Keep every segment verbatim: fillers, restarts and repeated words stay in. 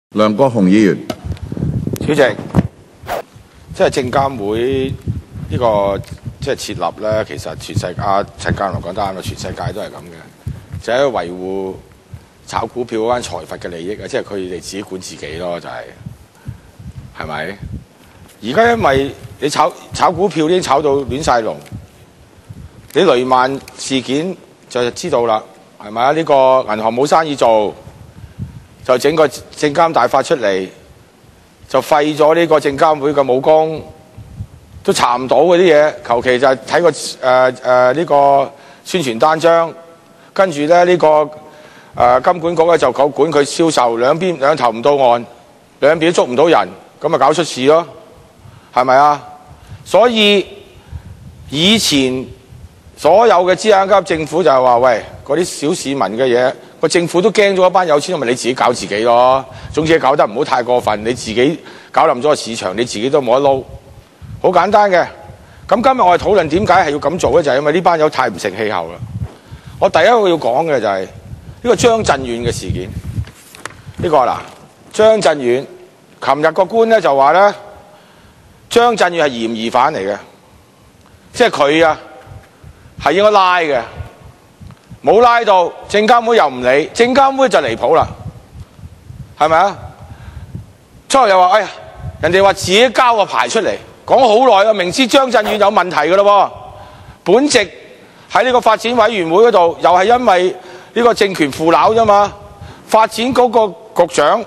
梁國雄議員， 主席，即係證監會呢、這個即係設立咧，其實全世界啊陳鑑林講得啱啦，全世界都係咁嘅，就係、是、維護炒股票嗰間財閥嘅利益啊，即係佢哋自己管自己咯，就係係咪？而家因為你炒炒股票已經炒到亂晒龍，你雷曼事件就知道啦，係咪啊？呢、這個銀行冇生意做。就整個證監大法出嚟，就廢咗呢個證監會嘅武功，都查唔到嗰啲嘢，求其就係睇個誒誒呢個宣傳單張，跟住咧呢、這個誒、呃、金管局咧就管佢銷售，兩邊兩頭唔到岸，兩邊都捉唔到人，咁咪搞出事咯，係咪啊？所以以前所有嘅資產級政府就係話：喂，嗰啲小市民嘅嘢。個政府都驚咗一班有錢，咪你自己搞自己咯。總之搞得唔好太過分，你自己搞冧咗個市場，你自己都冇得撈。好簡單嘅。咁今日我哋討論點解係要咁做咧？就係、是、因為呢班友太唔成氣候啦。我第一個要講嘅就係、是、呢、這個張震遠嘅事件。呢、這個嗱，張震遠，琴日個官咧就話咧，張震遠係嫌疑犯嚟嘅，即係佢啊係應該拉嘅。冇拉到，證監會又唔理，證監會就離譜啦，係咪啊？初又話：哎呀，人哋話自己交個牌出嚟，講好耐啊，明知張震遠有問題㗎咯喎，本席喺呢個發展委員會嗰度，又係因為呢個政權腐朽啫嘛。發展局個局長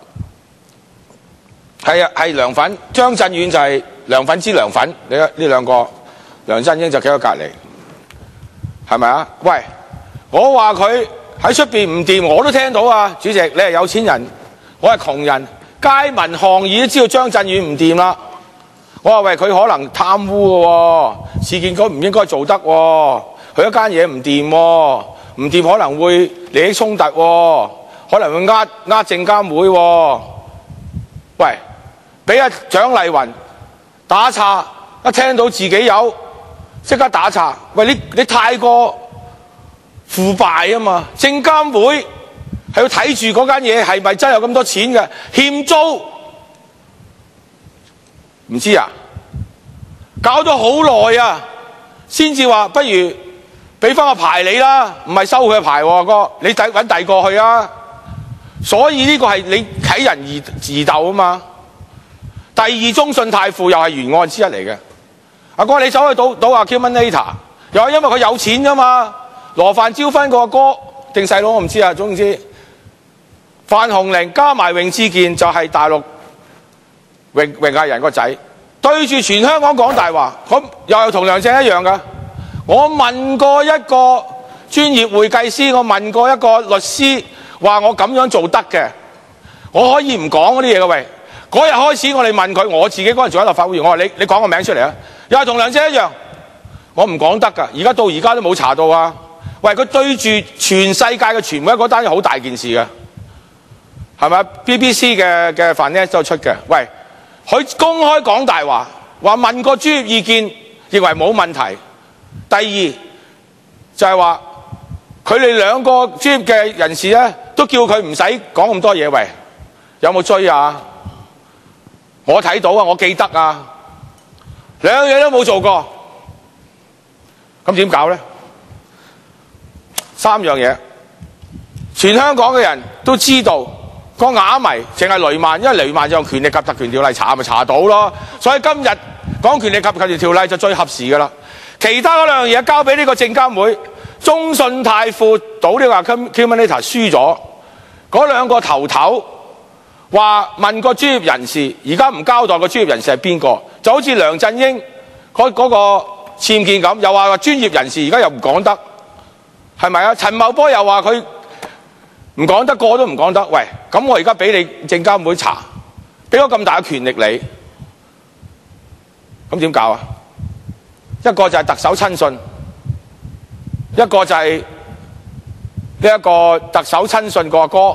係啊係梁粉，張震遠就係梁粉之梁粉，你呢兩個梁振英就企喺隔離，係咪啊？喂！我話佢喺出邊唔掂，我都聽到啊！主席，你係有錢人，我係窮人，街民巷議都知道張震遠唔掂啦。我話喂，佢可能貪污嘅喎，市建局唔應該做得喎，佢一間嘢唔掂喎，唔掂可能會利益衝突喎，可能會呃呃證監會喎。喂，俾阿蔣麗芸打岔，一聽到自己有即刻打岔。喂，你你太過腐敗啊嘛！證監會係要睇住嗰間嘢係咪真係有咁多錢嘅，欠租唔知啊？搞咗好耐啊，先至話不如俾翻個牌你啦，唔係收佢嘅牌喎，哥，你第揾第二個去啊！所以呢個係你啟人疑疑竇啊嘛。第二中信泰富又係原案之一嚟嘅。阿哥，你走去賭賭阿 Accumulator， 又係因為佢有錢啫嘛。羅范椒芬個阿哥定細佬我唔知啊，總之范鴻齡加埋永志健就係大陸榮榮藝人個仔，對住全香港講大話，咁又係同梁振一樣噶。我問過一個專業會計師，我問過一個律師，話我咁樣做得嘅，我可以唔講嗰啲嘢嘅。喂，嗰日開始我哋問佢，我自己嗰陣做喺立法會，我話你你講個名出嚟啊，又係同梁振一樣，我唔講得噶。而家到而家都冇查到啊。喂，佢對住全世界嘅傳媒嗰單嘢好大件事嘅，係咪 B B C 嘅嘅 Finance 都出嘅。喂，佢公開講大話，話問過專業意見，認為冇問題。第二就係話佢哋兩個專業嘅人士咧，都叫佢唔使講咁多嘢。喂，有冇追啊？我睇到啊，我記得啊，兩樣嘢都冇做過，咁點搞咧？三樣嘢，全香港嘅人都知道個啞謎，淨係雷曼，因為雷曼就用權力及特權條例查，咪查到咯。所以今日講權力及特權條例就最合時噶啦。其他嗰兩樣嘢交俾呢個證監會，中信泰富賭呢個 Accumulator 輸咗，嗰兩個頭頭話問個專業人士，而家唔交代個專業人士係邊個，就好似梁振英嗰嗰個僭建咁，又話專業人士，而家又唔講得。係咪啊？陳茂波又話佢唔講得，個都唔講得。喂，咁我而家俾你證監會查，俾咗咁大嘅權力你，咁點搞啊？一個就係特首親信，一個就係呢一個特首親信個阿哥，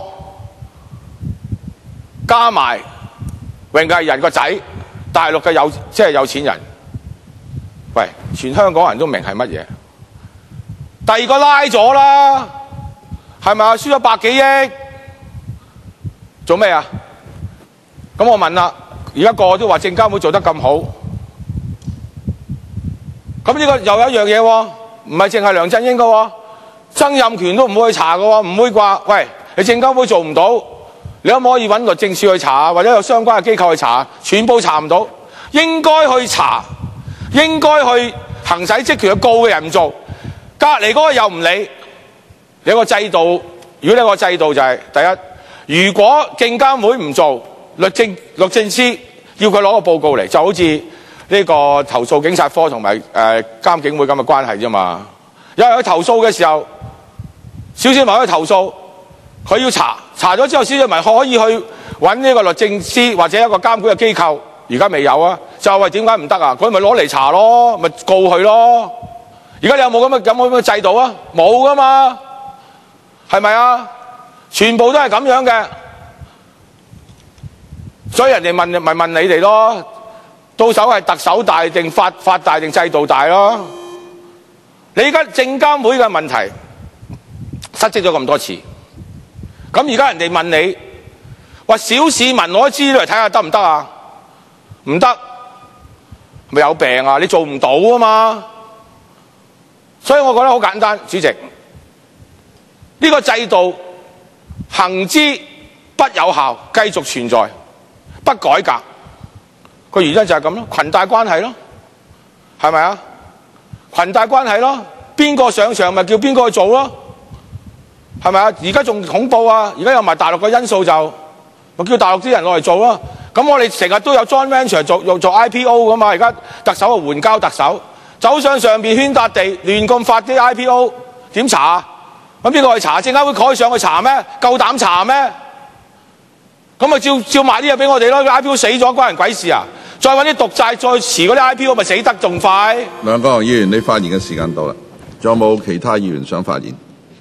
加埋榮藝人個仔，大陸嘅有即係有錢人。喂，全香港人都明係乜嘢？第二個拉咗啦，係咪啊？輸咗百幾億，做咩啊？ 咁我問啦，而家個個都話證監會做得咁好，咁呢個又有一樣嘢喎，唔係淨係梁振英嘅喎，曾蔭權都唔會去查嘅喎，唔會話喂，你證監會做唔到，你可唔可以揾律政處去查，或者有相關嘅機構去查？全部查唔到，應該去查，應該去行使職權去告嘅人唔做，隔離嗰個又唔理。你個制度，如果你個制度就係、是、第一，如果證監會唔做，律政律政司要佢攞個報告嚟，就好似呢個投訴警察科同埋誒監警會咁嘅關係啫嘛。有人去投訴嘅時候，小市民去投訴，佢要查，查咗之後，小市民可以去揾呢個律政司或者一個監管嘅機構。而家未有啊，就係點解唔得啊？佢咪攞嚟查咯，咪告佢咯。而家你有冇咁嘅咁嘅制度啊？冇噶嘛，係咪啊？全部都係咁樣嘅，所以人哋問咪問你哋咯。到手係特首大定法法大定制度大咯？你而家證監會嘅問題失職咗咁多次，咁而家人哋問你話小市民攞資料嚟睇下得唔得啊？唔得，咪有病啊！你做唔到啊嘛，所以我覺得好簡單，主席，呢個制度行之不有效，繼續存在，不改革，個原因就係咁咯，裙帶關係咯，係咪啊？裙帶關係咯，邊個上場咪叫邊個去做咯，係咪啊？而家仲恐怖啊！而家有埋大陸嘅因素就，咪叫大陸啲人落嚟做咯。咁我哋成日都有 joint venture 做用做 I P O 噶嘛，而家特首啊援交特首，走上上邊圈笪地，亂咁發啲 I P O， 點查啊？咁邊個去查？證監會可以上去查咩？夠膽查咩？咁咪照照賣啲嘢俾我哋咯 ，I P O 死咗關人鬼事啊！再揾啲毒債再遲嗰啲 I P O 咪死得仲快。 梁國雄議員，你發言嘅時間到啦，仲有冇其他議員想發言？